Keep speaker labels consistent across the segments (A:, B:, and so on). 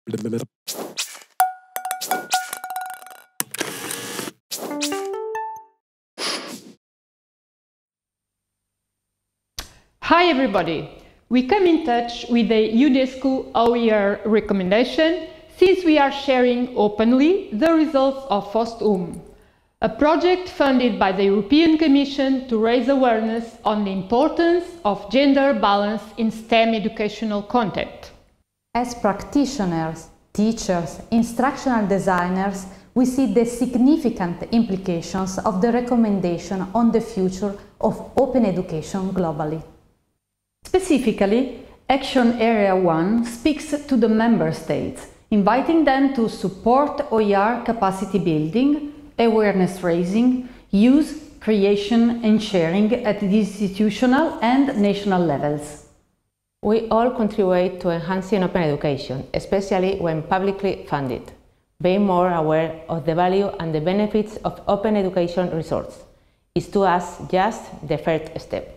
A: Hi everybody! We come in touch with a UNESCO OER recommendation since we are sharing openly the results of FOST-UM, a project funded by the European Commission to raise awareness on the importance of gender balance in STEM educational content.
B: As practitioners, teachers, instructional designers, we see the significant implications of the recommendation on the future of open education globally.
C: Specifically, Action Area 1 speaks to the Member States, inviting them to support OER capacity building, awareness raising, use, creation and sharing at the institutional and national levels.
D: We all contribute to enhancing open education, especially when publicly funded. Being more aware of the value and the benefits of open education resources is to us just the first step.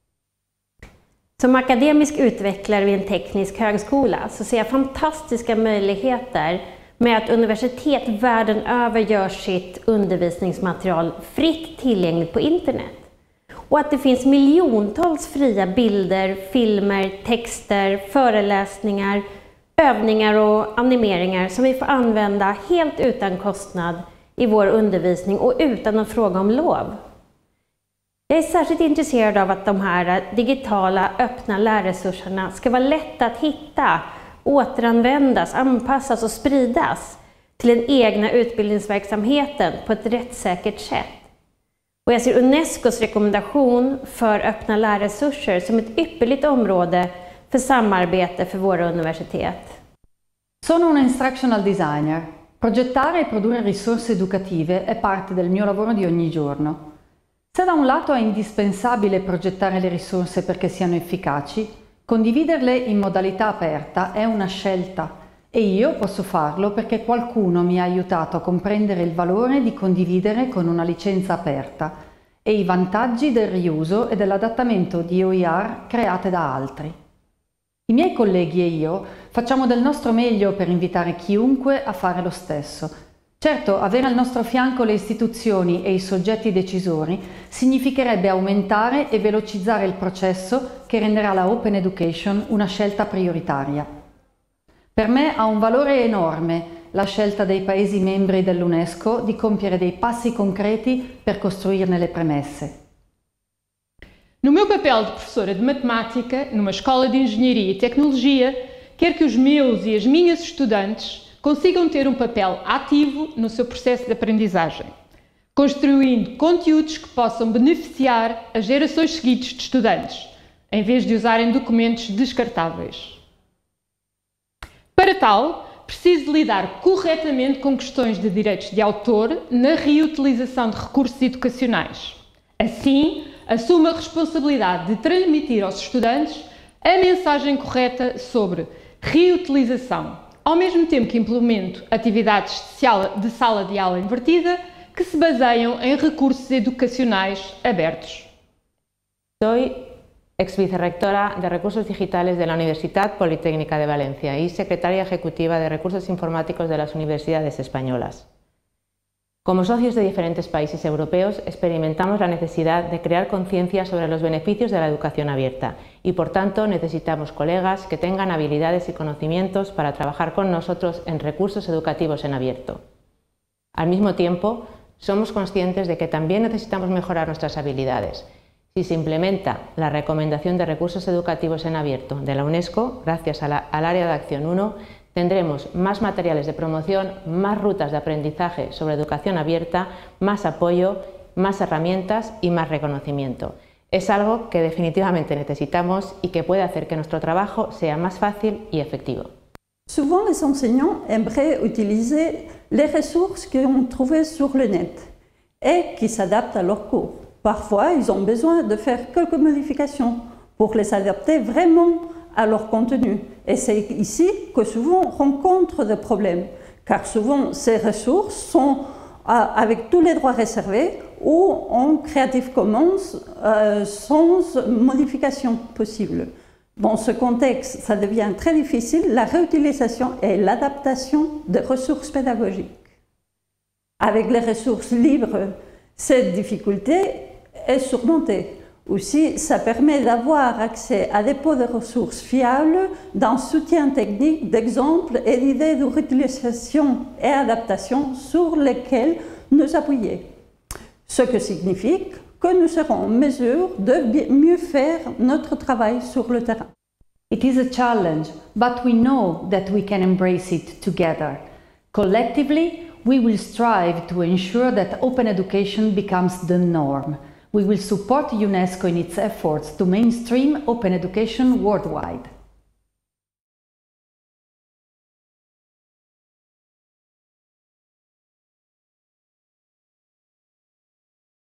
E: Som akademisk utvecklare vid en teknisk högskola så ser jag fantastiska möjligheter med att universitet världen över gör sitt undervisningsmaterial fritt tillgängligt på internet. Och att det finns miljontals fria bilder, filmer, texter, föreläsningar, övningar och animeringar som vi får använda helt utan kostnad i vår undervisning och utan att fråga om lov. Jag är särskilt intresserad av att de här digitala öppna lärresurserna ska vara lätta att hitta, återanvändas, anpassas och spridas till den egna utbildningsverksamheten på ett rättssäkert sätt. Och jag ser Unescos rekommendation för öppna lärresurser som ett ypperligt område för samarbete för våra universitet.
C: Sono una instructional designer. Progettare e produrre risorse educative è parte del mio lavoro di ogni giorno. Se da un lato è indispensabile progettare le risorse perché siano efficaci, condividerle in modalità aperta è una scelta e io posso farlo perché qualcuno mi ha aiutato a comprendere il valore di condividere con una licenza aperta e i vantaggi del riuso e dell'adattamento di OER create da altri. I miei colleghi e io facciamo del nostro meglio per invitare chiunque a fare lo stesso. Certo, avere al nostro fianco le istituzioni e i soggetti decisori significherebbe aumentare e velocizzare il processo che renderà la Open Education una scelta prioritaria. Per me ha un valore enorme la scelta dei Paesi membri dell'UNESCO di compiere dei passi concreti per costruirne le premesse.
A: No meu papel de professora de matemática, numa escola de engenharia e tecnologia, quero que os meus e as minhas estudantes consigam ter um papel ativo no seu processo de aprendizagem, construindo conteúdos que possam beneficiar as gerações seguintes de estudantes, em vez de usarem documentos descartáveis. Para tal, preciso lidar corretamente com questões de direitos de autor na reutilização de recursos educacionais. Assim, assumo a responsabilidade de transmitir aos estudantes a mensagem correta sobre reutilização, ao mesmo tempo que implemento atividades de sala de aula invertida que se baseiam em recursos educacionais abertos.
D: Soy ex-vicerrectora de Recursos Digitales de la Universidad Politécnica de Valencia y secretaria ejecutiva de Recursos Informáticos de las Universidades Españolas. Como socios de diferentes países europeos, experimentamos la necesidad de crear conciencia sobre los beneficios de la educación abierta y, por tanto, necesitamos colegas que tengan habilidades y conocimientos para trabajar con nosotros en recursos educativos en abierto. Al mismo tiempo, somos conscientes de que también necesitamos mejorar nuestras habilidades. Si se implementa la recomendación de recursos educativos en abierto de la UNESCO, gracias al Área de Acción 1, tendremos más materiales de promoción, más rutas de aprendizaje sobre educación abierta, más apoyo, más herramientas y más reconocimiento. Es algo que definitivamente necesitamos y que puede hacer que nuestro trabajo sea más fácil y efectivo.
F: Souvent, les enseignants aimeraient utiliser les ressources qu'ils ont trouvées sur le net et qui s'adaptent à leurs cours. Parfois, ils ont besoin de faire quelques modifications pour les adapter vraiment à leur contenu. Et c'est ici que souvent on rencontre des problèmes, car souvent ces ressources sont avec tous les droits réservés ou en Creative Commons sans modification possible. Dans ce contexte, ça devient très difficile, la réutilisation et l'adaptation des ressources pédagogiques. Avec les ressources libres, cette difficulté est surmontée. Aussi, ça permet d'avoir accès à des pots de ressources fiables, d'un soutien technique, d'exemples et d'idées de réutilisation et adaptation sur lesquelles nous appuyer. Ce qui signifie que nous serons en mesure de mieux faire notre travail sur le terrain.
C: It is a challenge, but we know that we can embrace it together. Collectively, we will strive to ensure that open education becomes the norm. We will support UNESCO in its efforts to mainstream open education worldwide.